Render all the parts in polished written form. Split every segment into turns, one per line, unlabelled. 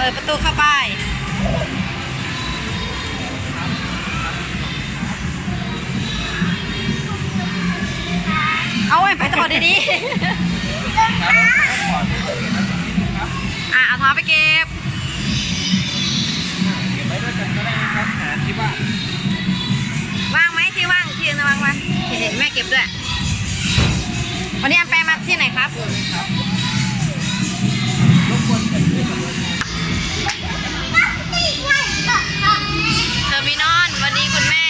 ปิดประตูเข้าไปเอาไว้ไปต่อดีๆเอาท้อไปเก็บ
ไว้ด้วยกันก็ได้นะครับหาที่ว่าง
ไหมที่ว่างที่นะว่างแม่เก็บด้วยวันนี้แอมแปรมาที่ไหนครับ
รบกวนกันด้วย
เทอร์มินอลวันนี้คุณแม่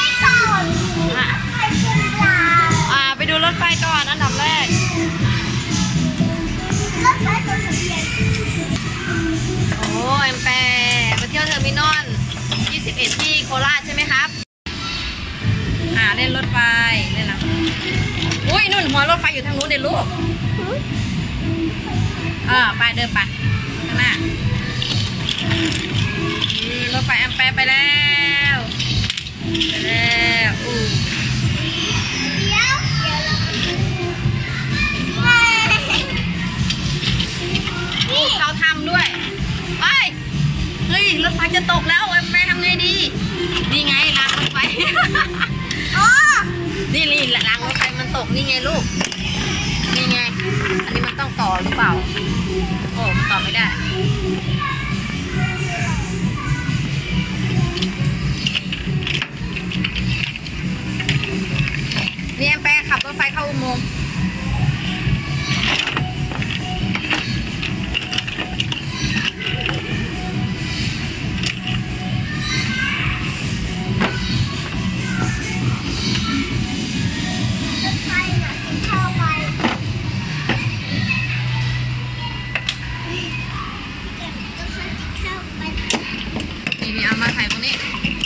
ไปดูรถไฟก่อนอันดับแรกโอ้แอมแปรมาเที่ยวเทอร์มินอล21ที่โคราชใช่ไหมครับเล่นรถไฟเล่นแล้วอุ้ยนู่นหัวรถไฟอยู่ทางนู้นเดี๋ยวลูกไปเดินไปข้างหน้ารถไฟแอมแปรไปแล้วเขาทำด้วยเฮ้ยรถไฟจะตกแล้วแอมแปรทำไงดีนี่ไงรางรถไฟนี่รางรถไฟมันตกนี่ไงลูกนี่ไงอันนี้มันต้องต่อหรือเปล่าโอ้ต่อไม่ได้นี่แอมแปรขับรถไฟเข้าอุโมงค์นี่เอามาใส่ตรงนี้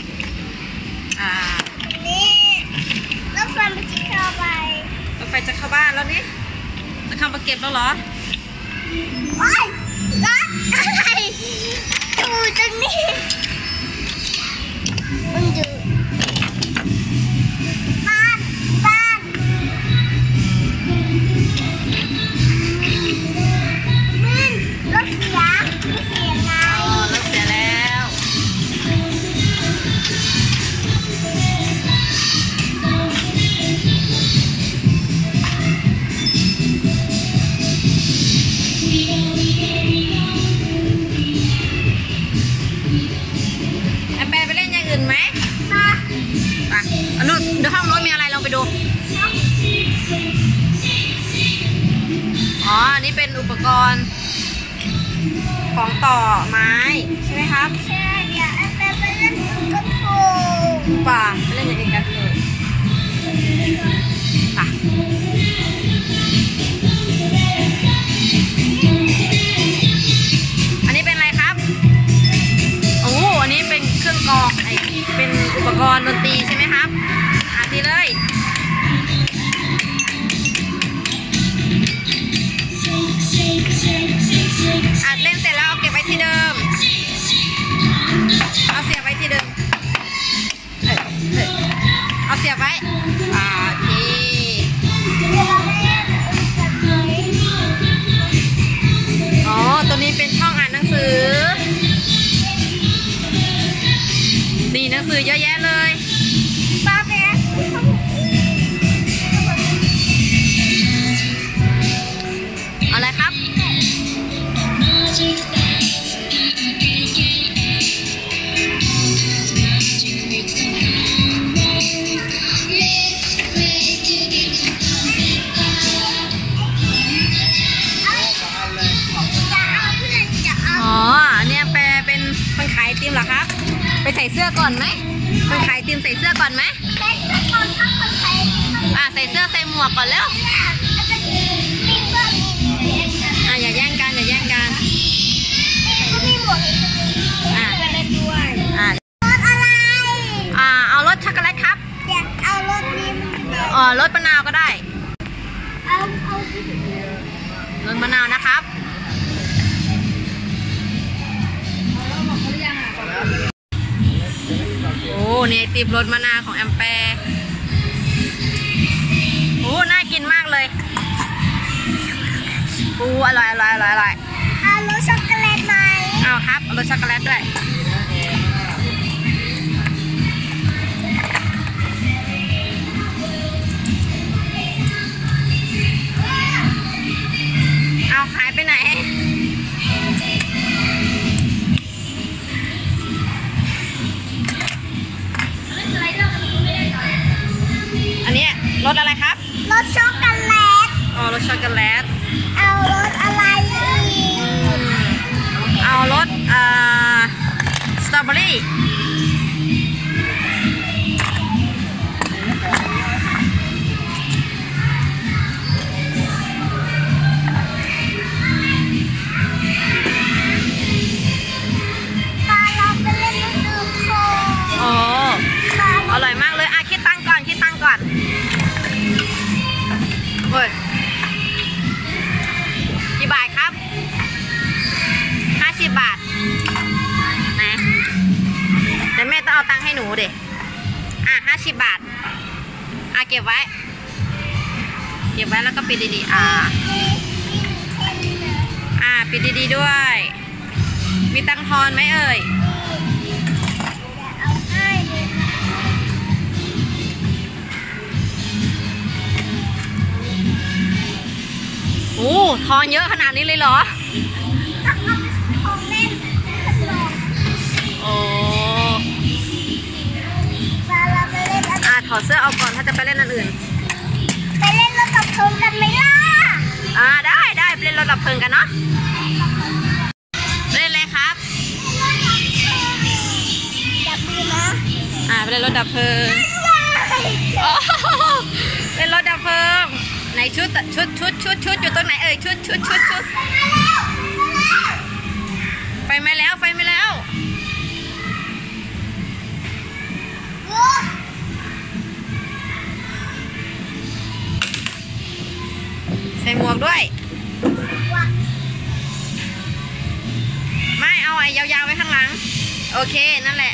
รถไฟมันจะเข้าไป
รถไฟจะเข้าบ้านแล้วนี่จะเข้ามาเก็บแล้วเหรอ
โอ๊ยรถอะไรอยู่ตรงนี้มันอยู่บ้านรถเสียไง
รถเสียแล้วแอมแปรไปเล่นอย่างอื่นไหมไปนู่นเดี๋ยวห้องนู้นมีอะไรลองไปดูอันนี้เป็นอุปกรณ์ของต่อไม้ใช่ไหมครับ
ใช่เดี๋ยวแอมแปรไปเล่นกระโปง
ป่ะไปเล่นอย่างอื่นกันเลยป่ะอันนี้เป็นอะไรครับโอ้อันนี้เป็นเครื่องกลองเป็นอุปกรณ์ดนตรีใช่ไหมครับตีเลยเล่นเสร็จแล้วเอาเก็บไว้ที่เดิมเอาเสียบไว้ที่เดิมเอาเสียบไว้โอเคตัวนี้เป็นช่องอ่านหนังสือนี่หนังสือเยอะแยะเลย
ป้าแม่
อะไรครับเนี่ยแปลเป็นคนขายไอติมเหรอครับไปใส่เสื้อก่อนไหมคนขายไอติมใส่เสื้อก่อนไหมใส่เสื้อใส่หมวกก่อนแล้วอย่าแย่งกันเอารสช็อกโกแลตครับ
เอารสนี้
รสมะนาวก็ได้รสมะนาวนะครับโอ้นี่ไอติมรสมะนาวของแอมแปร์โอ้น่ากินมากเลยอร่อย
เอารสช็อกโกแลตไหม
เอาครับเอารสช็อกโกแลตด้วยเอาหายไปไหนอันนี้รสอะไรครับ
รสช็อกโกแลต
อ๋อรสช็อกโกแลต
เอารสอะไรอีก
เอารสสตรอเบอรี่
ปลาเราไปเล่นลูกดื่มโค้ก
โอ้อร่อยมากเลยคิดตังค์ก่อนคิดตังค์ก่อนเฮ้ยกี่บาทครับ50 บาทนะแต่แม่ต้องเอาตังค์ให้หนูดิ50 บาทเก็บไว้แล้วก็ปิดดีๆปิดดีๆด้วยมีตังค์ทอนไหมเอ่ย
เอาให้
โอ้ทอนเยอะขนาดนี้เลยเหรอ
ของเล่น
โอ้
เราไปเล่น
ถอดเสื้อเอาก่อนถ้าจะไปเล่นอันอื่น
ไปเล่นรถดับเพลิงกันไหมล่ะ
ได้ไปเล่นรถดับเพลิงกันเนาะเล่นอะไรครับ
จับมือนะ
ไปเล่นรถดับเพลิงเล่นรถดับเพลิงไหนชุดอยู่ตรงไหนเอ่ยชุดไฟไหม้แล้วใส่หมวกด้วยไม่เอายาวๆไว้ข้างหลังโอเคนั่นแหละ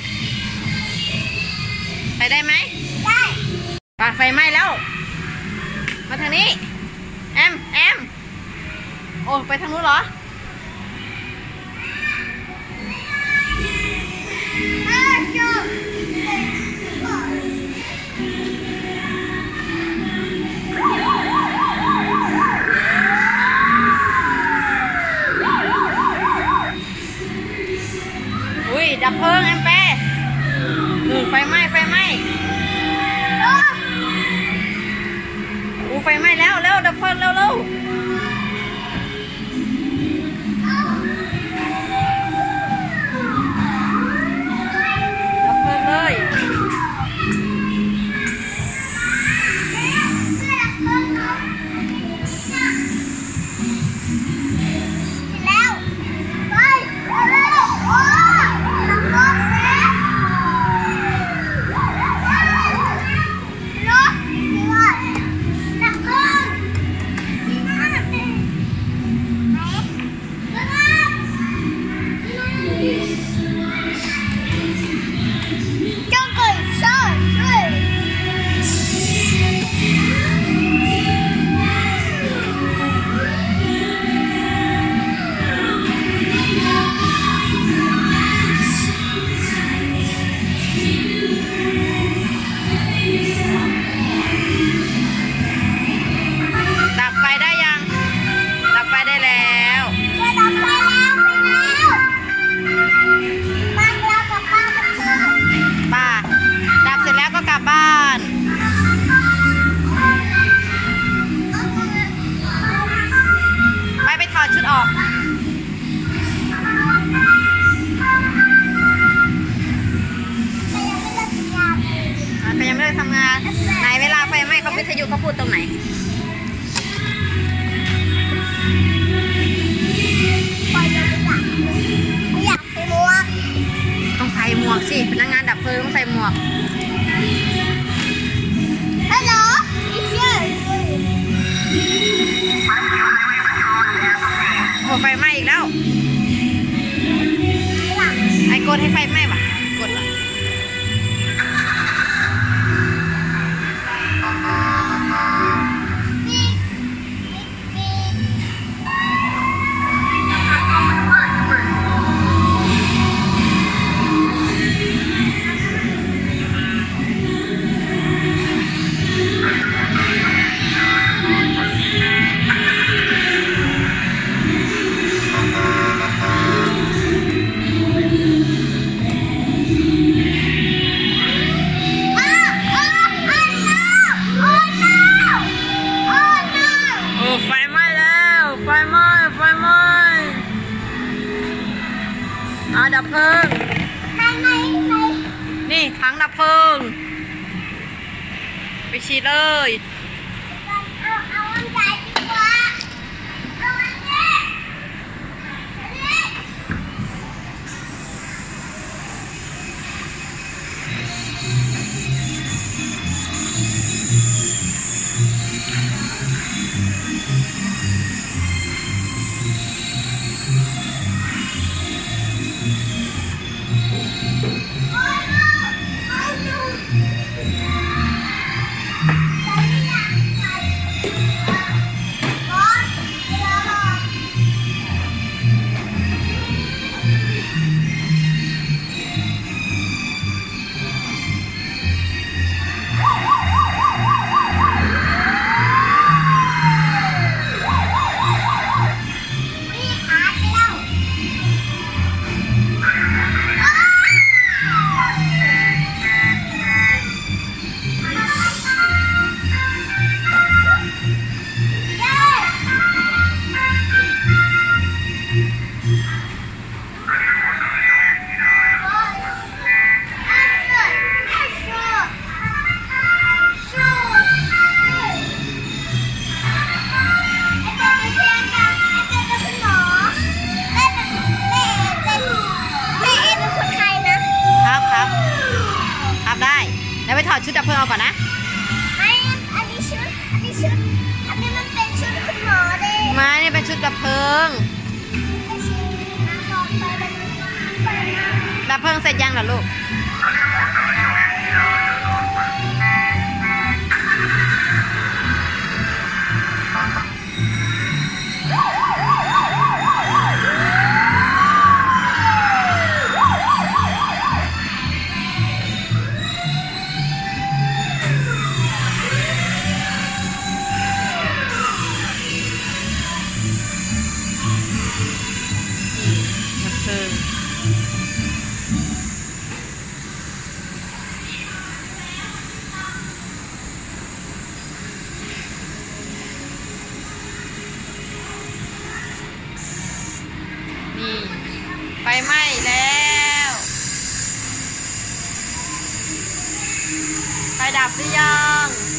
ไปได้ไหมได้ไฟไหม้แล้วมาทางนี้แอมโอ้ไปทางนู้นเหรอดับเพลิงแอมเป้ไฟไหม้ไฟไหม้แล้วดับเพลิงเร็วดับเพลิงเลยชุดออกไปยังไม่ได้ทำงานไหนเวลาไฟไหม้เขาวิทยุเขาพูดตรงไหน
อยากใส่หมวก
ต้องใส่หมวกสิพนักงานดับเพลิงต้องใส่หมวก
ฮัลโหล
โอ้ไฟไหม้อีกแล้วไอ้กดให้ไฟไหม้ปะกดละเพลิง
ไหน
นี่ถังดับเพลิง ไปฉีดเลย
เอาอันใหญ่ดีกว่าเอาอันนี้
ครับได้แล้วไปถอดชุดดับเพลิงเอาก่อนนะ
ไม่อันนี้ชุด อันนี้มันเป็นชุดคุณหมอเด้
ไม่นี่เป็นชุดดับเพลิง ดับเพลิงเสร็จยังเหรอลูก ดับเพลิงนี่ ไฟไหม้แล้ว ไฟดับหรือยัง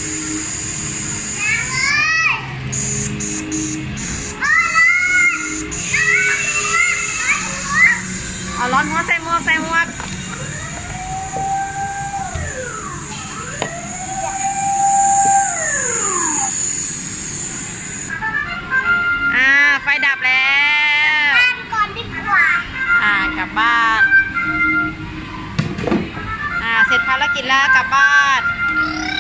เอาร้อนหัวใส่หมวกใส่หมวกไฟดับแล้ว
บ้านก่อนดีกว่า
กลับบ้าน เสร็จภารกิจแล้วกลับบ้าน
เ